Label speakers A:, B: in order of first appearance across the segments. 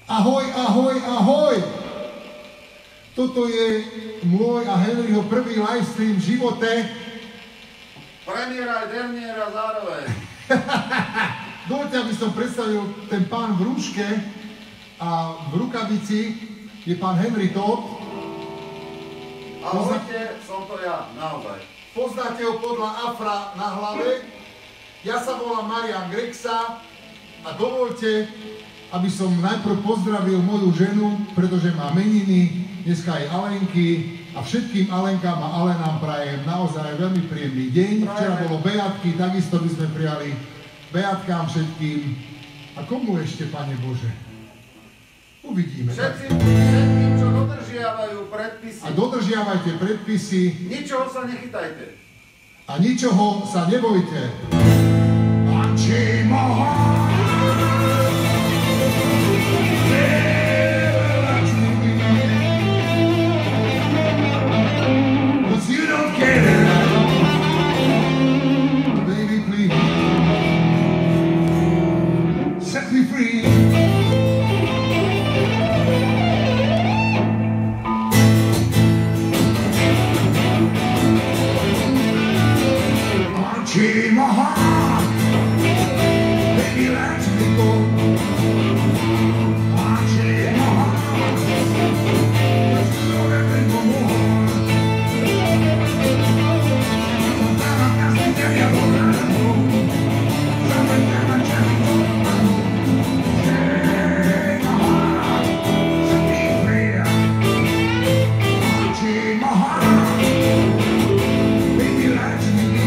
A: Ahoj, ahoj, ahoj! Toto je môj a Henryho prvý livestream v živote.
B: Premiéra aj derniéra zároveň.
A: Dovoľte, aby som predstavil ten pán v rúške a v rukavici je pán Henry Todd.
B: Ahojte, som to ja, naozaj.
A: Poznáte ho podľa afra na hlave. Ja sa volám Marian Grexa a dovoľte, aby som najprv pozdravil moju ženu, pretože má meniny, dneska aj Alenky a všetkým Alenkám a Alenám prajem naozaj veľmi príjemný deň. Včera bolo Beatky, takisto by sme prijali Beatkám všetkým. A komu ešte, Pane Bože? Uvidíme.
B: Všetkým, čo dodržiavajú predpisy.
A: A dodržiavajte predpisy.
B: Ničoho sa nechytajte.
A: A ničoho sa nebojte. Unchain my heart, baby, let me go. Unchain my heart, so let me go more. Sometimes I think that you're gonna know. Sometimes I tell you I know. Unchain my heart, set me free. Unchain my heart, baby, let me go.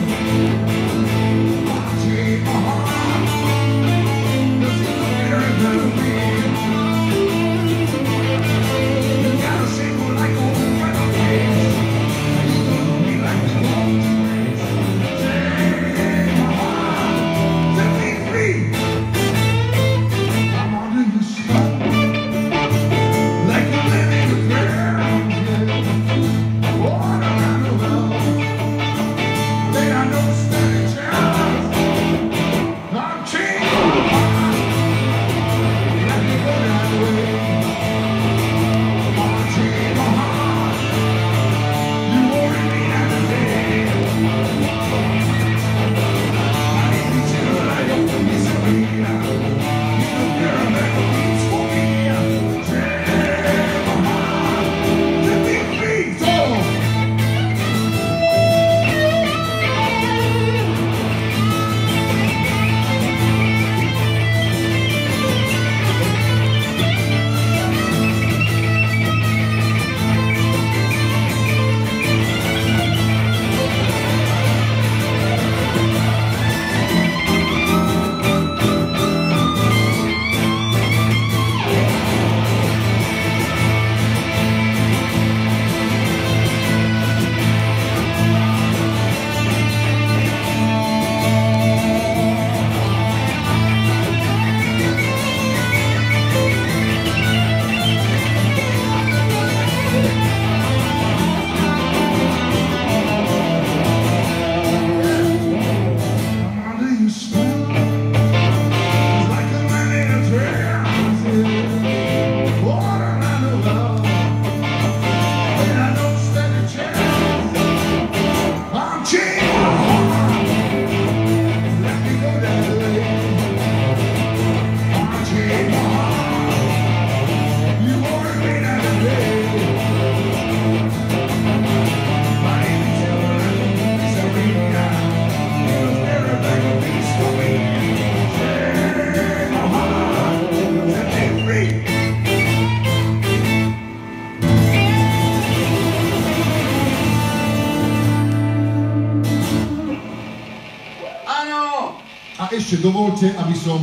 A: A ešte dovolte, aby som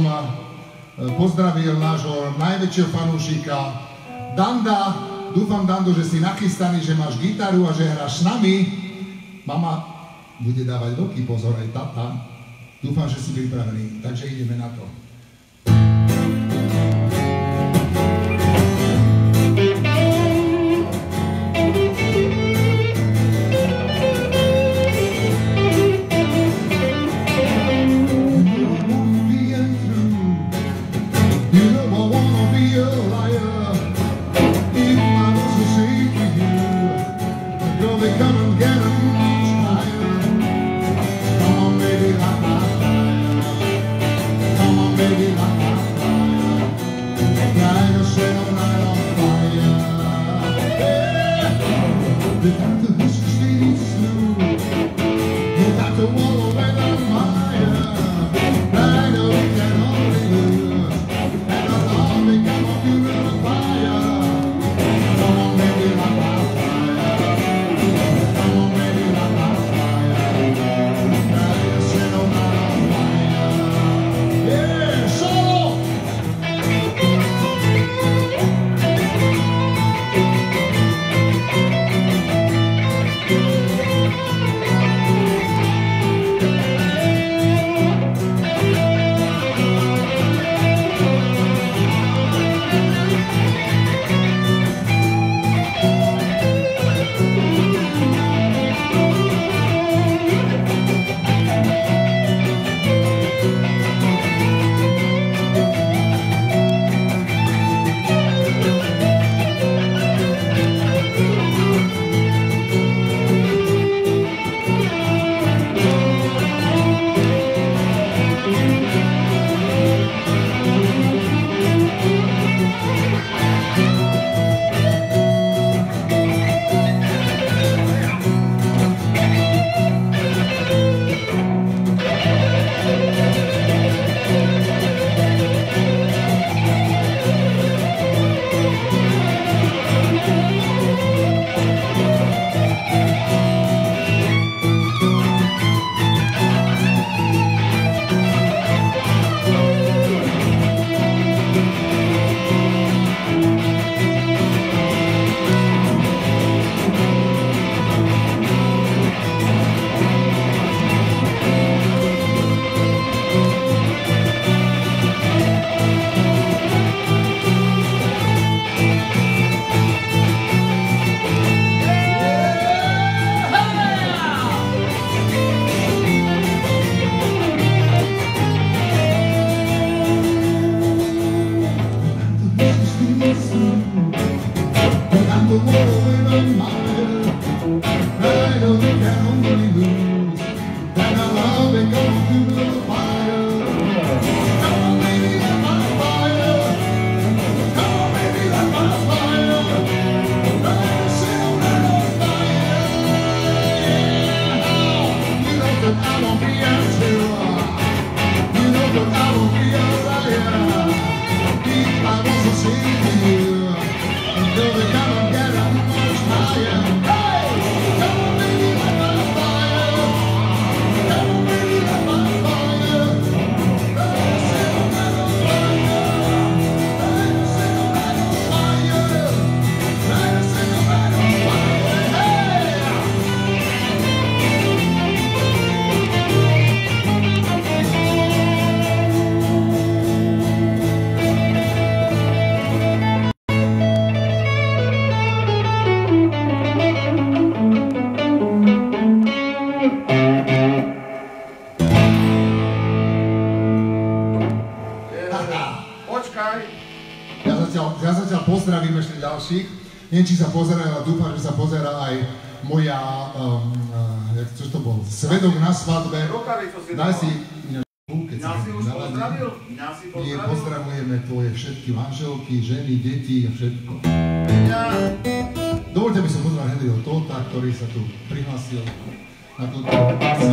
A: pozdravil nášho najväčšieho fanúšika Danda. Dúfam, Dando, že si nachystaný, že máš gitaru a že hráš s nami. Mama bude dávať veľký pozor, aj tata. Dúfam, že si pripravený, takže ideme na to. You know I wanna be a
B: Počkaj.
A: Ja zatiaľ pozdravím ešte ďalších. Neviem, či sa pozerajú, ale dúfam, že sa pozerá aj moja, čo to bol, svedok na svadbe.
B: Rukavicu si
A: Daj
B: dal.
A: si,
B: Mňa si už pozdravil? Mňa si
A: Nie,
B: pozdravil?
A: pozdravujeme tvoje všetky manželky, ženy, deti a všetko.
B: Peťa.
A: Dovoľte by som pozdravil Henryho Tóta, ktorý sa tu prihlásil na túto akciu.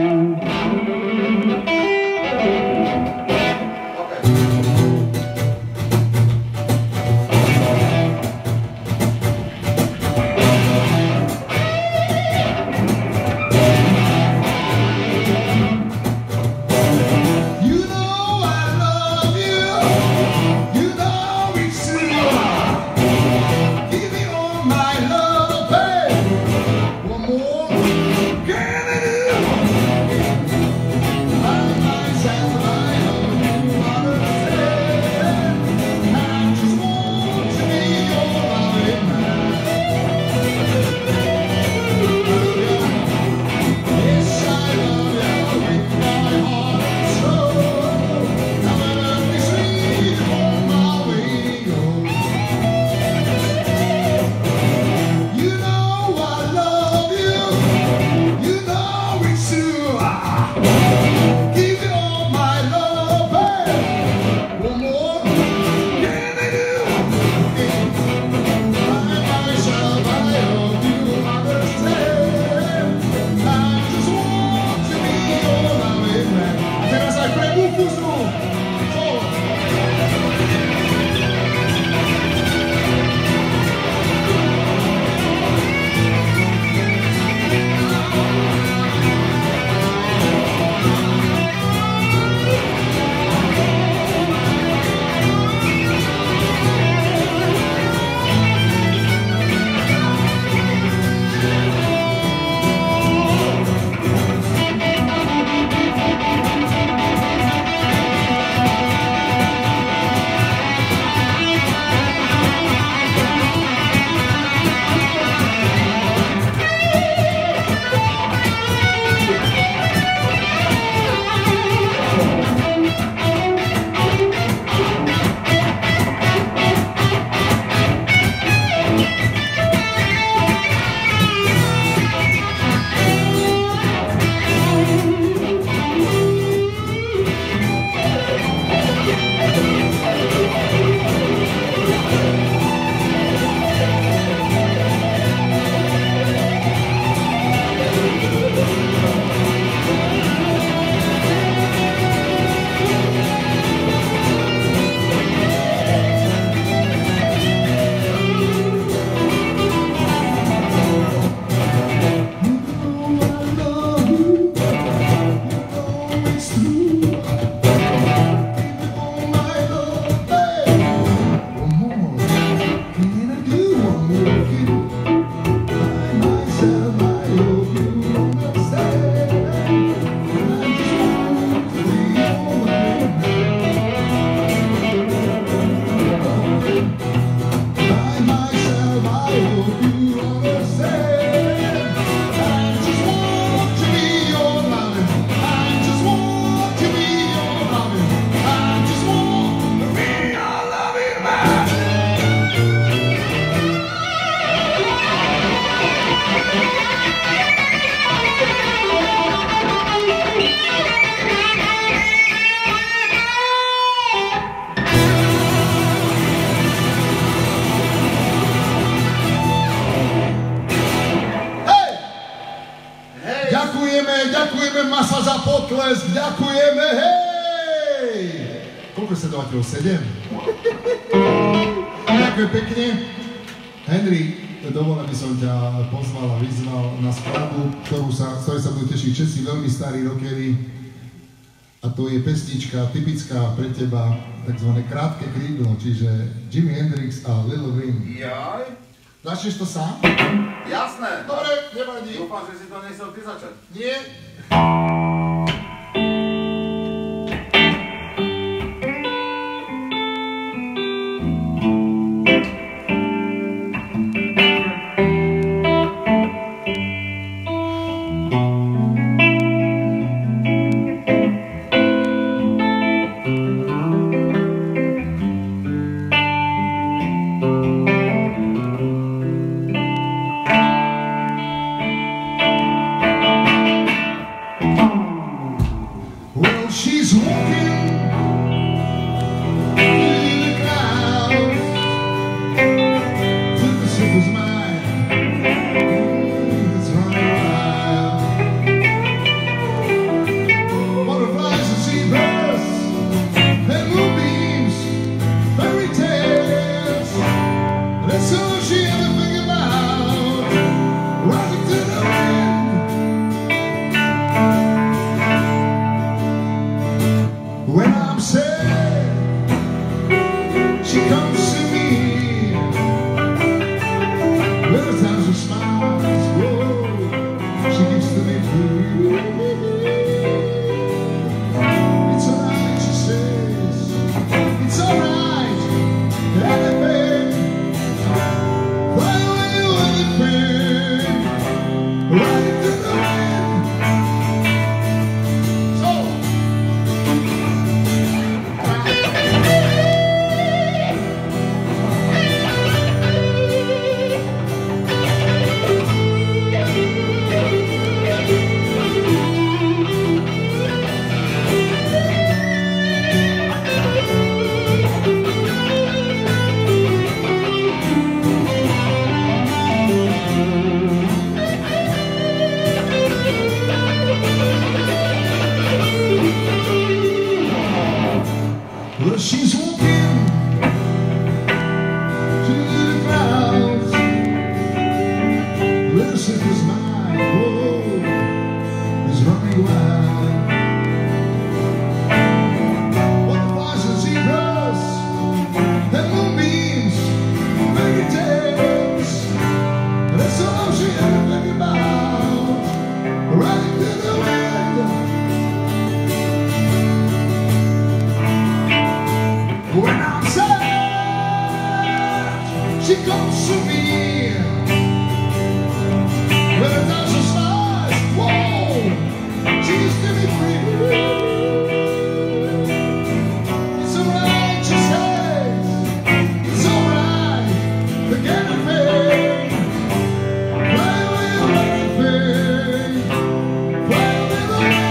A: Ďakujeme Masa za potlesk, ďakujeme, hej! Koľko sledovateľov? 7? Ďakujem pekne. Henry, dovoľa by som ťa pozval a vyzval na skladbu, ktorej sa budú tešiť všetci veľmi starí rockery. A to je pesnička typická pre teba, takzvané krátke krídlo, čiže Jimi Hendrix a Little Wing.
B: Jaj.
A: Začneš to sám?
B: Jasné.
A: Dobre, nevadí.
B: Dúfam, že si to nechcel ty začať.
A: Nie. smoking to the clouds. Little sister's mind, whoa, is running wild. Butterflies and zebras and moonbeams, fairy tales. That's all she ever think about. Right to the wind. When I'm sad, she comes to me. With a thousand stars, whoa, she used to be free. It's alright, she says. It's alright, forget everything. Fly away with everything. Fly away with the wind.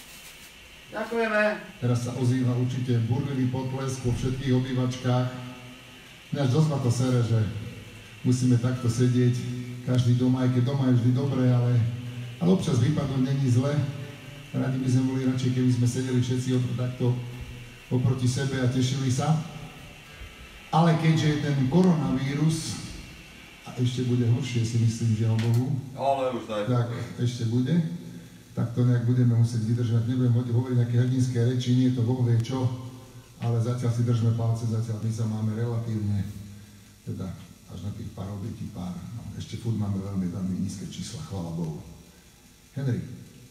B: Ďakujeme.
A: Teraz sa ozýva určite burlivý potlesk po všetkých obývačkách. Mňa dosť ma to sere, že musíme takto sedieť, každý doma, aj keď doma je vždy dobré, ale občas vypadnúť není zle. Radi by sme boli radšej, keby sme sedeli všetci takto oproti sebe a tešili sa. Ale keďže je ten koronavírus, a ešte bude horšie, si myslím, že o Bohu,
B: Ale už daj.
A: tak ešte bude, tak to nejak budeme musieť vydržať. Nebudem hovoriť nejaké hrdinské reči, nie je to Boh vie čo, ale zatiaľ si držme palce, zatiaľ my sa máme relatívne, teda až na tých pár obetí, no, ešte furt máme veľmi, veľmi nízke čísla, chvála Bohu. Henry,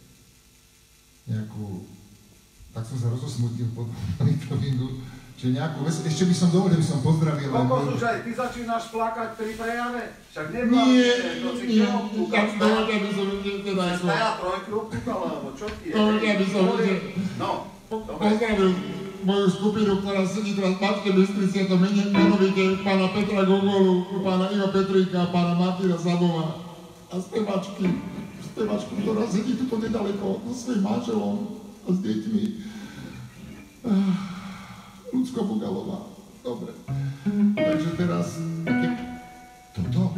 A: tak som sa rozosmutil po monitoringu, že nejakú vec, ešte by som dovolil, by som pozdravil.
B: Kokos už aj ty začínaš plakať pri prejave? Však nepláčte, to si kde obkúkal?
A: Dovoľte, aby som teda
B: Si staja trojky obkúkal, alebo čo ti je?
A: Dovoľte, aby som
B: No,
A: pozdravil moju skupinu, ktorá sedí teraz v Banskej Bystrici, a to menovite pána Petra Gogolu, pána Iva Petríka, pána Martina Sabova a spevačku, ktorá sedí tu nedaleko so svojím manželom a s deťmi. Ľudsko Bugalová. Dobre. Takže teraz toto.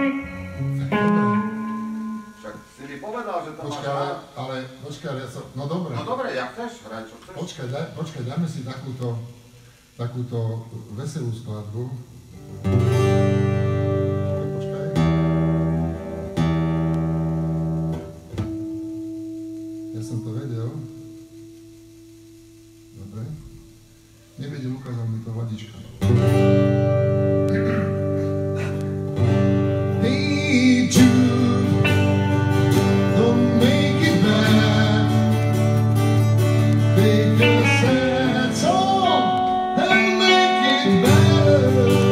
B: však si mi povedal, že to máš rád.
A: Počkaj, ja som... No dobre.
B: No dobre, jak chceš, hraj čo chceš.
A: Počkaj, dajme si takúto veselú skladbu. Počkaj. Ja som to vedel. Dobre. Nevedel, ukázal mi to Vladička. Hey Jude, don't make it bad. Take a sad song and make it better.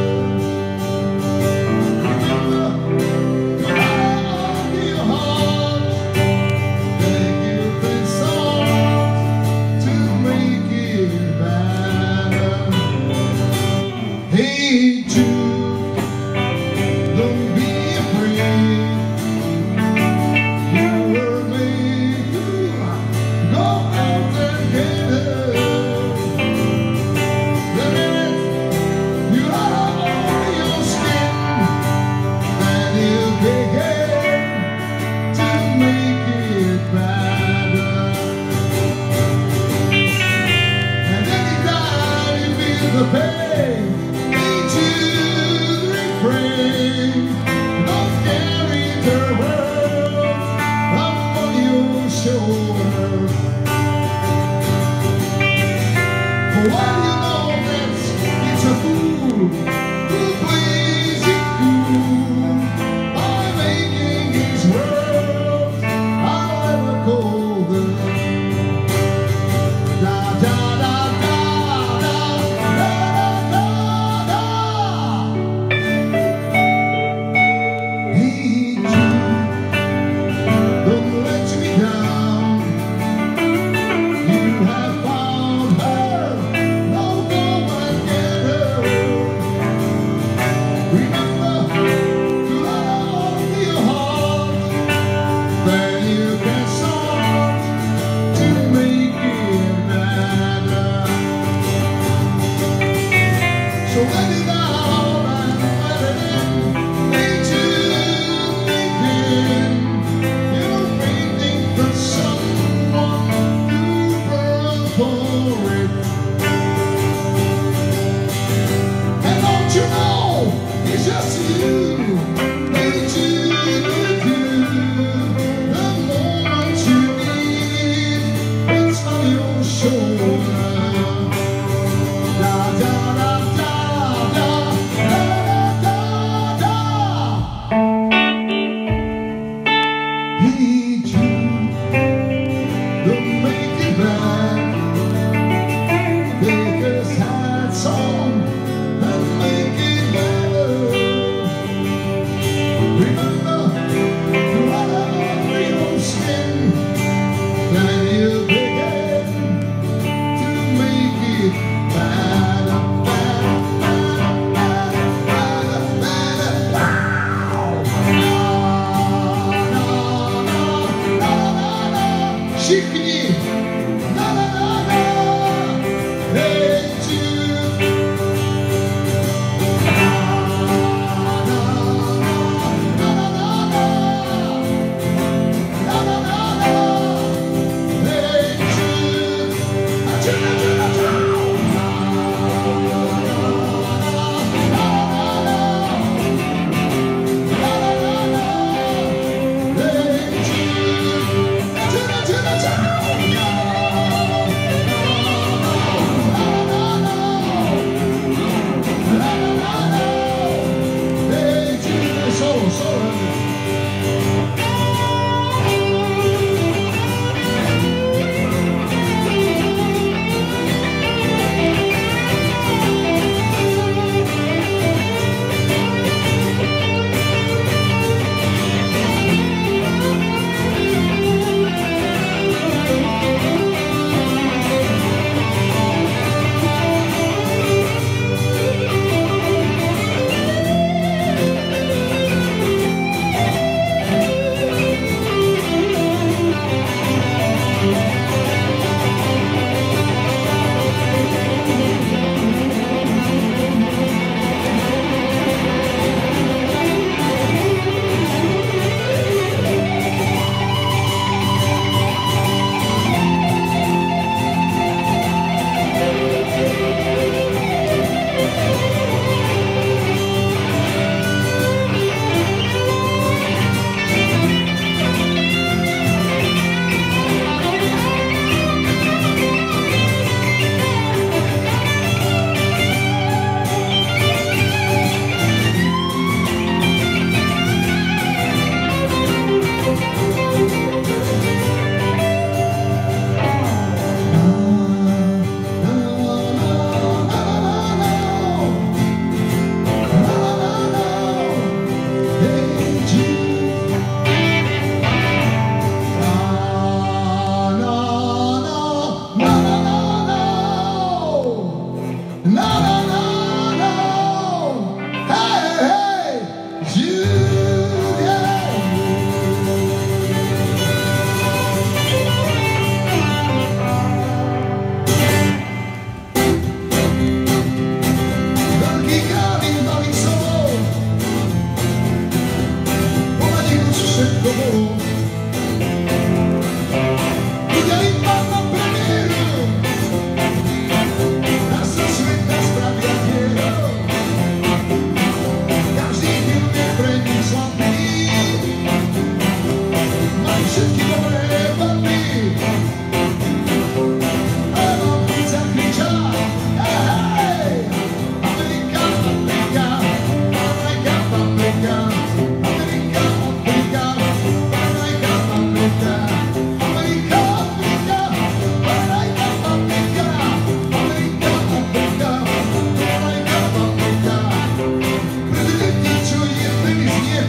A: Remember, you have your heart. Take your best song to make it better. Hey Jude, don't be afraid. You were made to go out and get it. The minute you are on your skin, then you begin to make it better. And anytime you feel the pain, need you refrain. Don't carry the world upon your shoulders. For all you know that it's a fool who plays it cool by making his world however colder. Da da da da da da da da. Hey Jude, don't let me down. You have found her, no go and get her. Remember to let out your heart, then you can start to make it better. So let it out and let it in. Need to begin. You're waiting for someone to burn for it. And don't you know, it's just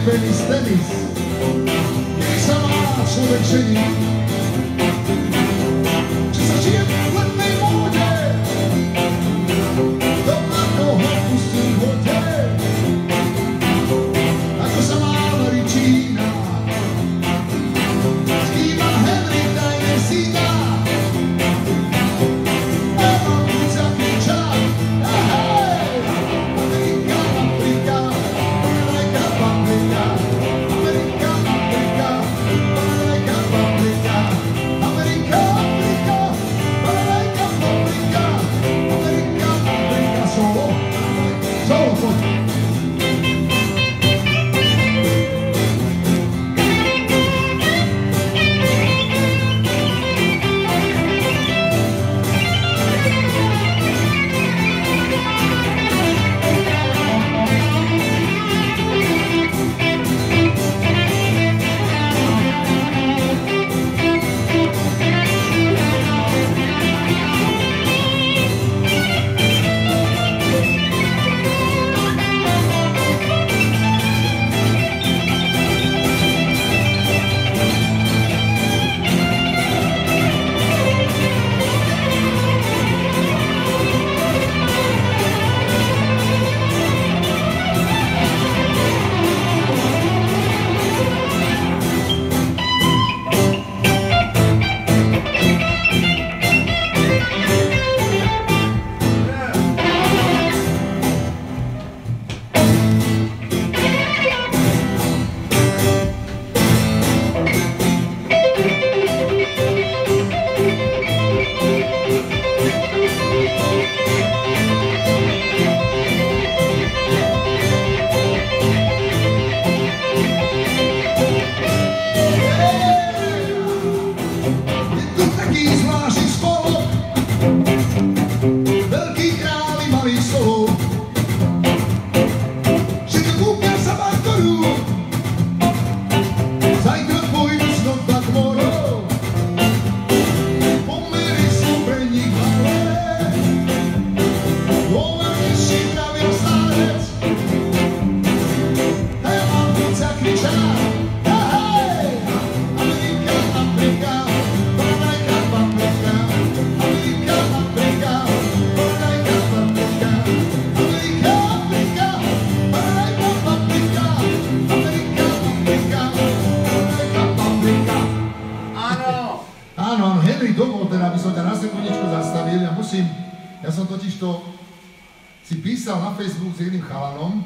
A: Venice, tenis. Keď sa má človek ženiť, že sa žije v letnej móde, doma koho pustí v vode, ako sa má Maričína, skýva Henry tajne syna. Mama púca kriča, ahej, Amerika, Afrika, Amerika, Afrika, Amerika, Afrika, Amerika, Afrika, Amerika, Afrika, Amerika, Afrika, Amerika, Afrika, solo, solo, poď. Ja som totiž to si písal na Facebook s jedným chalanom.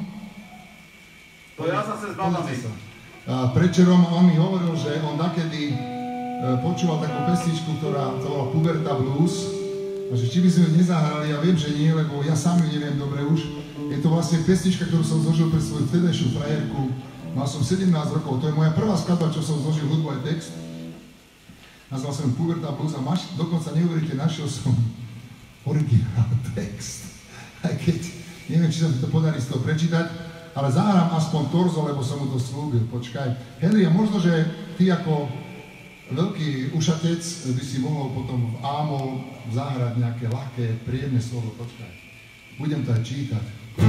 B: To ja zase s babami.
A: Predčerom on mi hovoril, že on nakedy počúval takú pesničku, ktorá sa volá Puberta Blues. A že či by sme ju nezahrali, ja viem, že nie, lebo ja sám ju neviem dobre už. Je to vlastne pesnička, ktorú som zložil pre svoju vtedajšiu frajerku. Mal som 17 rokov, to je moja prvá skladba, čo som zložil hudbu aj text. Nazval som Puberta Blues a dokonca neuveríte, našiel som originál text. Aj keď neviem, či sa mi to podarí z toho prečítať, ale zahrám aspoň torzo, lebo som mu to slúbil. Počkaj. Henry, a možno, že ty ako veľký ušatec by si mohol potom v ámol zahrať nejaké ľahké, príjemné slovo. Počkaj. Budem to aj čítať.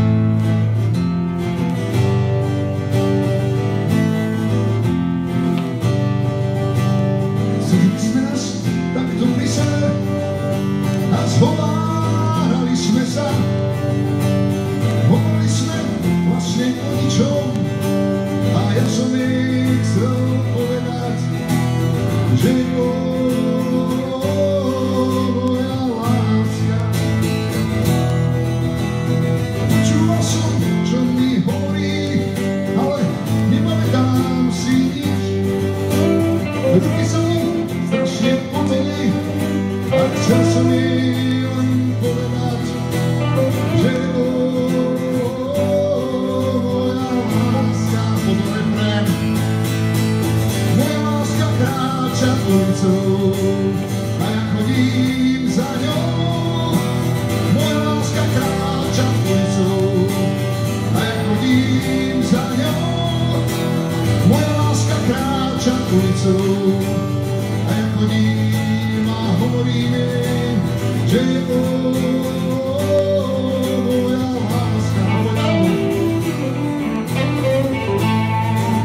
A: Sedeli sme nás takto pri sebe a zhovárali sme sa. Hovorili sme vlastne o ničom a ja som jej chcel povedať, že moja láska. Počúval som, čo mi hovorí, ale nepamätám si nič. Ruky sa mi strašne poteli a chcel som jej len povedať, že moja láska. Potom refrén. Moja láska kráča ulicou a ja chodím za ňou. Moja láska kráča ulicou a ja chodím za ňou. Moja láska kráča ulicou a ja chodím a hovorím jej, že je moja láska.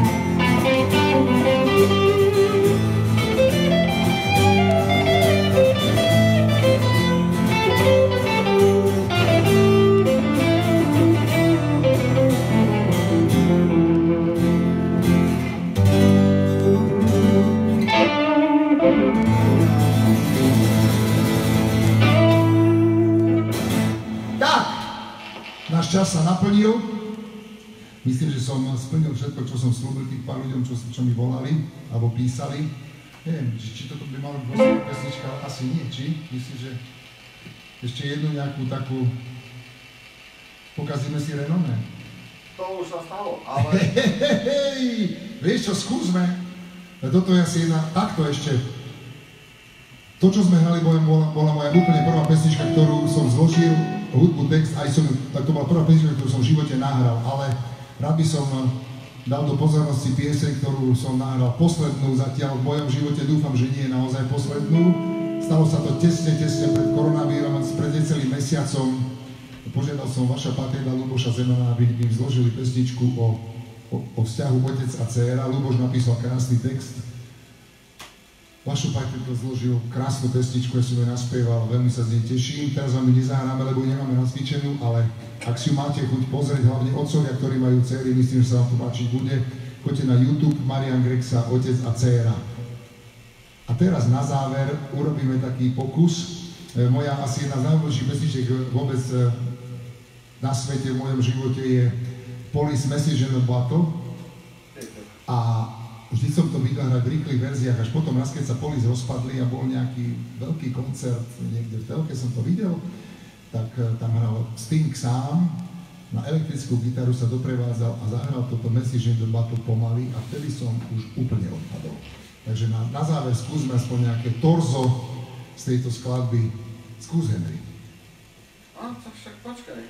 A: pozdravil. Myslím, že som splnil všetko, čo som slúbil tých pár ľuďom, čo mi volali alebo písali. Neviem, či toto by mala byť posledná pesnička, ale asi nie, či? Myslím, že ešte jednu nejakú takú... Pokazíme si renomé.
B: To už sa stalo, ale...
A: Vieš čo, skúsme. Toto je asi jedna... Takto ešte. To, čo sme hrali, bola moja úplne prvá pesnička, ktorú som zložil, hudbu, text, aj som... Tak to bola prvá pesnička, ktorú som v živote nahral, ale rád by som dal do pozornosti pieseň, ktorú som nahral poslednú zatiaľ v mojom živote. Dúfam, že nie je naozaj poslednú. Stalo sa to tesne pred koronavírom, pred necelým mesiacom. Požiadal som vaša patrieda Luboša Zemana, aby im zložili pesničku o vzťahu otec a dcéra. Luboš napísal krásny text. Vašu patrieda zložil krásnu pesničku, ja som ju naspieval, veľmi sa z nej teším. Teraz vám ju nezahráme, lebo nemáme nacvičenú, ale ak si ju máte chuť pozrieť, hlavne otcovia, ktorí majú dcéry, myslím, že sa vám to páčiť bude. Choďte na YouTube, Marian Grexa, otec a dcéra. A teraz na záver urobíme taký pokus. Moja asi jedna z najlepších pesničiek vôbec na svete, v mojom živote je Police Message in a Bottle. A vždy som to videl hrať v rýchlych verziách, až potom raz, keď sa Police rozpadli a bol nejaký veľký koncert niekde v telke, som to videl, tak tam hral Sting sám, na elektrickú gitaru sa doprevádzal a zahral toto Message in a Bottle pomaly a vtedy som už úplne odpadol. Takže na záver skúsme aspoň nejaké torzo z tejto skladby. Skús, Henry.
B: A, tak však počkaj.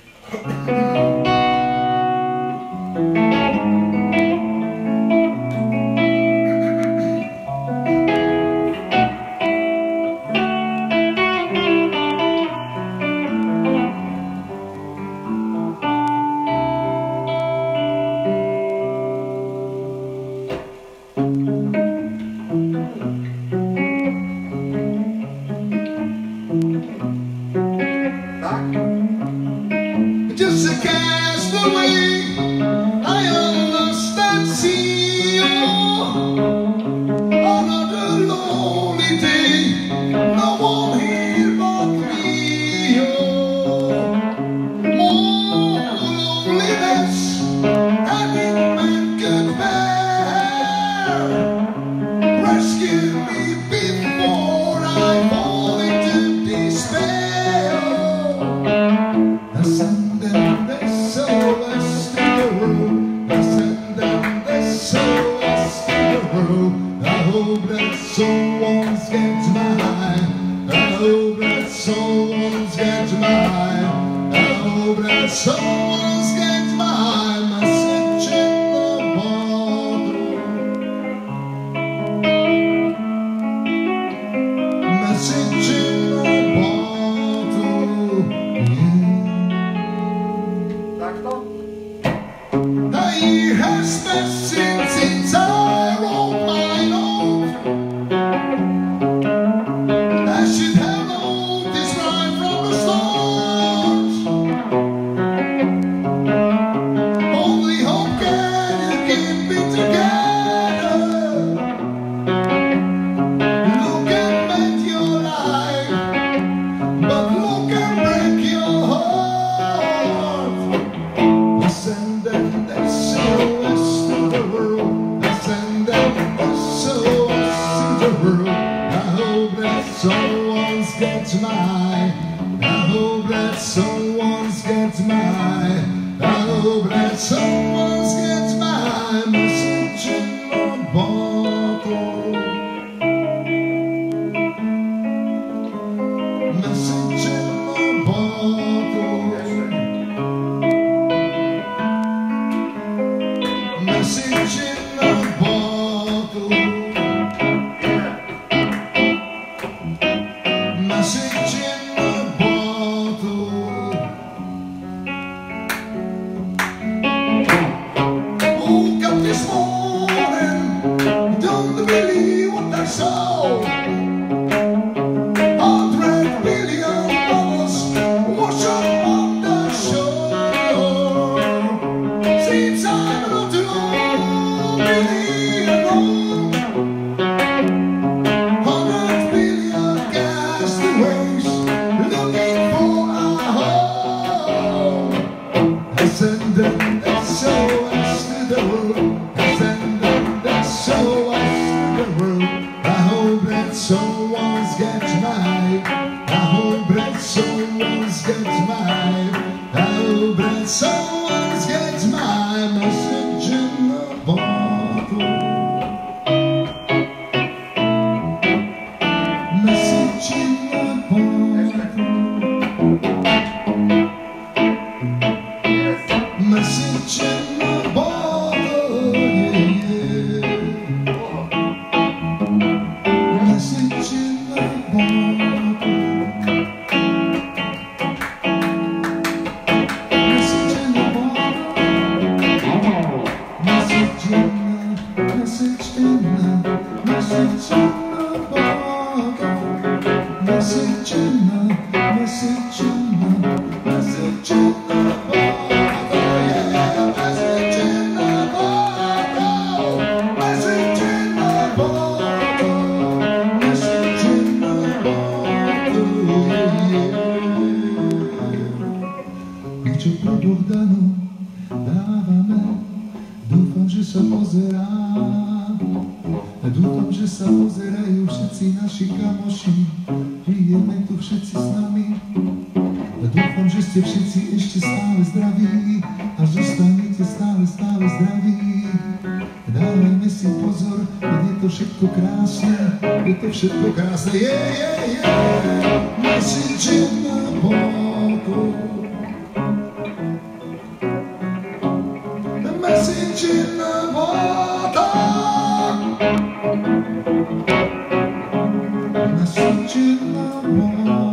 A: Just a castaway, I understand, see you on a lonely day, no one here but me. More loneliness than any man could bear. Rescue me before I fall into despair. Ascending the SOS to the room, ascending the SOS to the room. I hope that someone's gets mine. I hope that someone's gets mine. I hope that someone's gets mine. Message in the bottle. Message in the bottle.
B: Takto?
A: A year has passed since I wrote my note. I should have known this right from the start. Only hope can keep it together. Look and make your life, but look and break your heart. Ascending the SOS to the world, ascending the SOS to the world. I hope that someone's got mine. I hope that someone's got mine. I hope that someone's got my message in the bottle. Message in the bottle. Message in the bottle. Message in the bottle. Všetko krásne je, message in the bottle. The message in the bottle. Message in the bottle.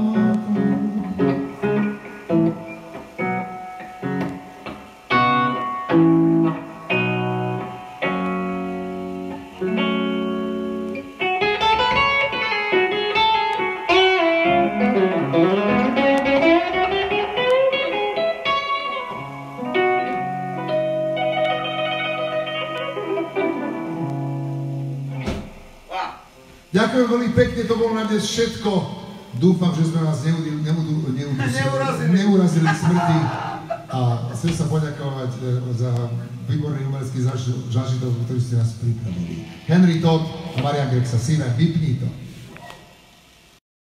A: Ďakujem veľmi pekne, to bolo na dnes všetko. Dúfam, že sme vás neurazili k smrti a chcem sa poďakovať za výborný umelecký zážitok, ktorý ste nás pripravili. Henry Todd a Marian Grexa, syna, vypni to.